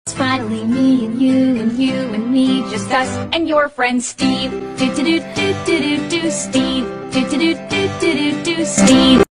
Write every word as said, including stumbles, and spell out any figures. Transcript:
Finally me and you and you and me, just us and your friend Steve. Do do do do do do do Steve. Do do do do do do do Steve.